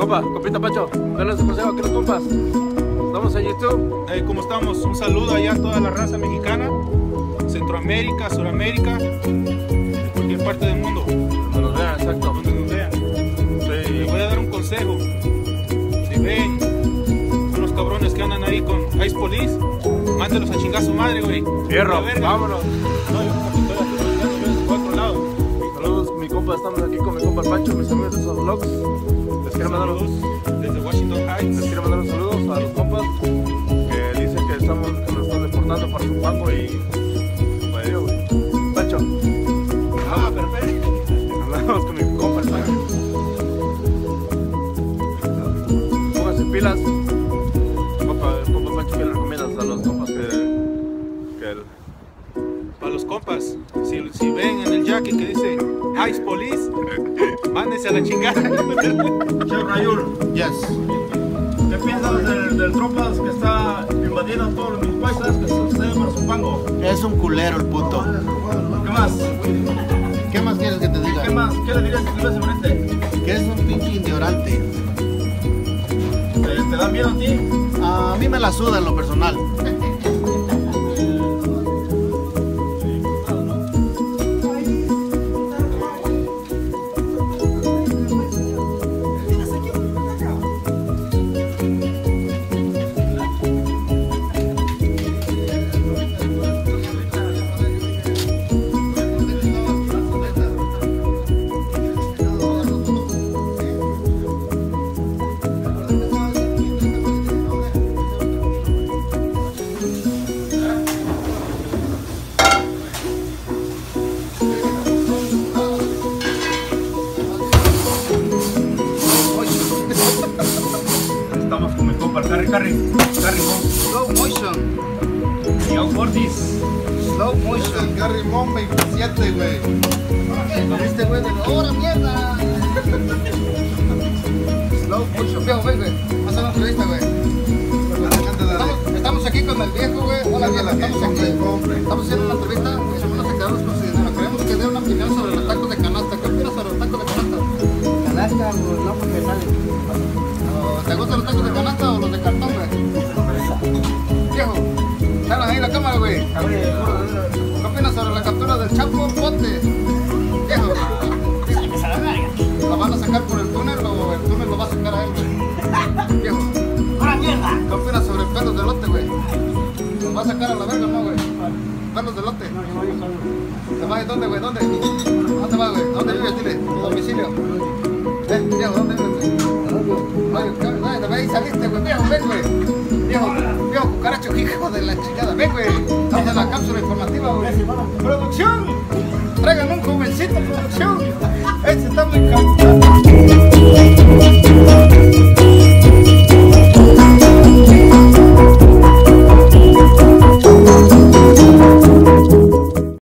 Compita Pancho, dale su consejo aquí los compas. Estamos en YouTube. ¿Cómo estamos? Un saludo allá a toda la raza mexicana, Centroamérica, Suramérica, de cualquier parte del mundo. Donde nos vean, exacto. Donde nos vean. Sí. Les voy a dar un consejo. Si ven unos cabrones que andan ahí con Ice Police, mándelos a chingar a su madre, güey. Fierro, vámonos. No, yo como que estoy de otro lado. Saludos, mi compa, estamos aquí con mi compa Pancho, mis amigos de esos vlogs. Les quiero mandar desde Washington Heights. Les quiero mandar un saludo a los compas que dicen que nos están deportando para su pango y pues yo, güey. Pancho. Perfecto. Andamos con mi compa el Pancho. Pónganse pilas. Compa Pancho, ¿qué le recomiendas a los compas Para los compas, si ven en el jacket que dice Ice Police, mándense a la chingada. Chef Rayul, Yes. ¿qué piensas del tropas que está invadiendo a todos mis paisas que suceden para su pango? Es un culero el puto. ¿Qué más? ¿Qué más quieres que te diga? ¿Qué más? ¿Qué le dirías si estuviese enfrente? Que es un pinche ignorante. ¿Te da miedo a ti? A mí me la suda en lo personal. Estamos con mi compa Carry Slow motion. y Young Fortis. Slow motion. Gary Mon 27, güey. Este güey de ¡hora, mierda! Slow motion. Viejo, güey. Vamos a una entrevista, güey. Estamos aquí con el viejo, güey. Hola, viejo. Estamos aquí. Estamos haciendo una entrevista. Mis hermanos se quedaron con su dinero. Queremos que dé una opinión sobre los tacos de canasta. ¿Qué opinas sobre los tacos de canasta? Canasta, no porque sale. ¿Te gustan los tacos de canasta o los de cartón, güey? Viejo, dale ahí la cámara, güey. ¿Qué opinas sobre la captura del Chapo Pote? Viejo, ¿la van a sacar por el túnel o el túnel lo va a sacar a él, güey? Viejo, ¡Hora mierda! ¿qué opinas sobre pelos de lote, güey? ¿Los va a sacar a la verga, no, güey? Pelos de lote. ¿Te vas de dónde, güey? ¿Dónde? ¿Dónde vas, güey? ¿Dónde vives? Dile, tu domicilio. Viejo, ¿dónde vives? Ay, de ahí saliste, güey. Viejo, ven, güey. Viejo, cucaracho, hijo de la chingada. Ven, güey. Estamos en la cápsula informativa, güey. ¡Producción! Traigan un jovencito, producción. Este está muy cabrón.